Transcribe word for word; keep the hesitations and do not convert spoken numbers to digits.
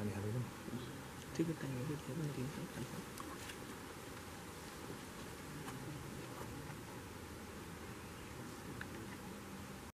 पानी खाँदैन ठिकै टाइम हो कि त्यो पनि दिन्छ खान्छ